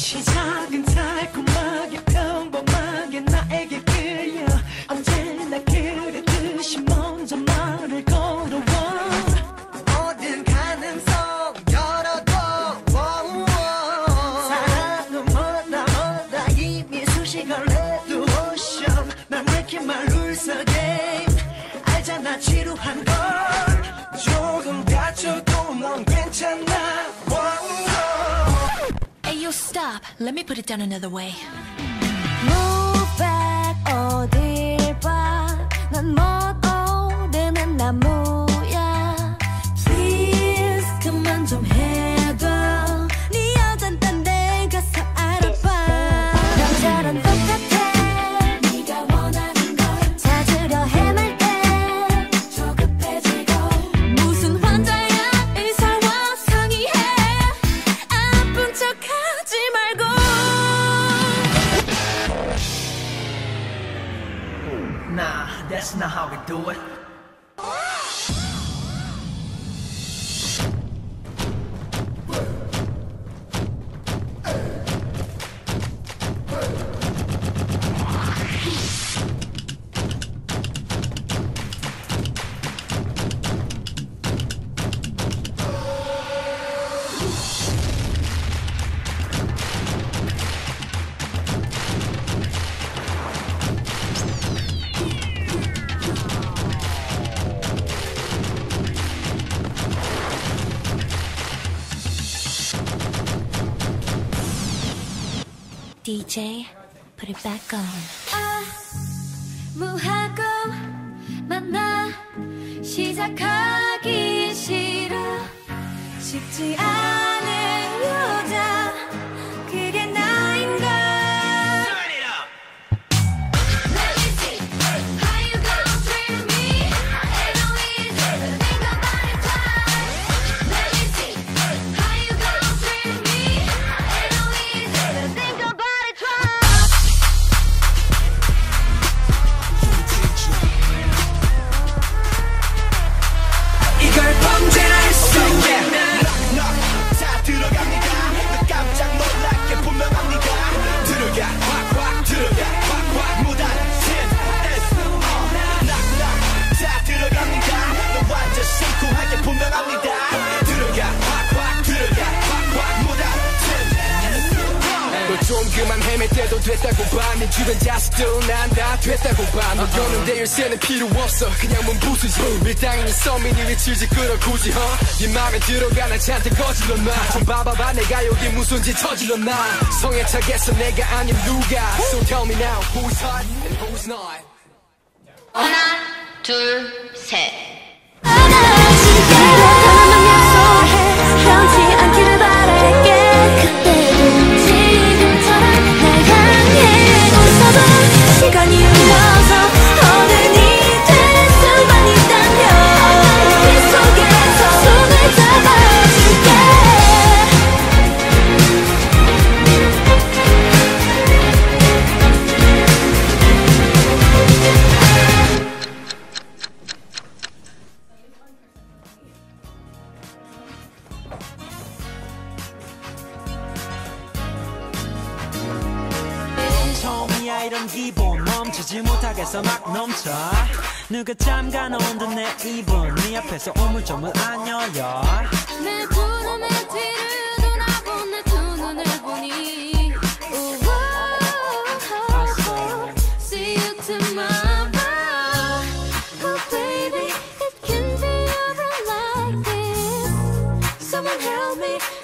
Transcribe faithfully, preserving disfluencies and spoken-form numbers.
시작은 달콤하게 평범하게 나에게 끌려 언제나 그랬듯이 먼저 말을 걸어와 모든 가능성 열어둬 사랑은 뭐다 뭐다 이미 수식을 해도 오션 난 왜 이렇게 말울서 게임 알잖아 지루한 걸 조금 다쳐도 넌 괜찮아. Hey, yo, stop. Let me put it down another way. Move back, 어딜 봐. 난 먼 오르는 나무야. Please, 그만 좀 해봐. 네 여잔 딴 데 가서 알아봐. 남자랑 똑같아. 네가 원하는 걸 찾으려 헤맬 때 조급해지고 무슨 환자야 의사와 상의해. 아픈 척하지 말고. Nah, that's not how we do it. D J, put it back on. 아무하고 만나 시작하기 싫어. 쉽지 않은 여자 그게 나인가. Let me see how you gon' treat me. Ain't no easy to think about it twice. Let me see how you gon' treat me. Ain't no easy to think about it twice. 이걸 범죄할 수 있는 다 들어갑니다. 깜짝 놀랄게 분명합니다. 들어가 확확 들어가 확확 무단침 에스 낙낙 다 들어갑니다. 너 완전 심쿵하게 분명합니다. 들어가 확확 들어가 확확 무단침 너 좀 그만 헤맬 때도 됐다고 봐. 네 주변 자식도 난 다 됐다고 봐. 너 여는데 열쇠는 필요 없어. 그냥 문 부수지. 밀당이니 서민이 외치지 끌어 굳이 허. 네 맘에 들어가나 잔뜩 거질러 놔. 좀 봐봐봐 내가 여기 무슨 짓 저질러 놔. 성에 차겠어 내가 아님 누가. So tell me now who's hot and who's not. 하나, 둘, 셋. 하나만 약속해 변치 않기를 바랄게. 그때도 지금처럼 날 향해 웃어봐. 시간이 흘러서 어른이 될 수만 있다면 네 속에서 손을 잡아줄게. 처음이야 이런 기분 멈추지 못하겠어 막 넘쳐. 누가 잠가놓은 듯 내 입은 네 앞에서 우물쭈물 안 열려. 내 구름의 뒤를 돌아본 내 두 눈을 보니 See you tomorrow. Oh baby, it can be ever like this. Someone help me.